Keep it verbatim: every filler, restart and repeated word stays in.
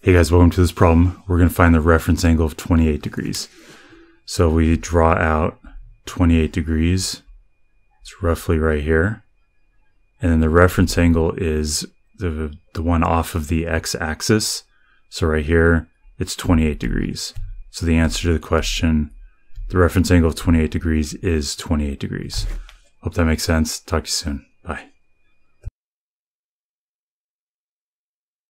Hey guys, welcome to this problem. We're going to find the reference angle of twenty-eight degrees. So we draw out twenty-eight degrees. It's roughly right here. And then the reference angle is the, the one off of the x-axis. So right here, it's twenty-eight degrees. So the answer to the question, the reference angle of twenty-eight degrees is twenty-eight degrees. Hope that makes sense. Talk to you soon. Bye.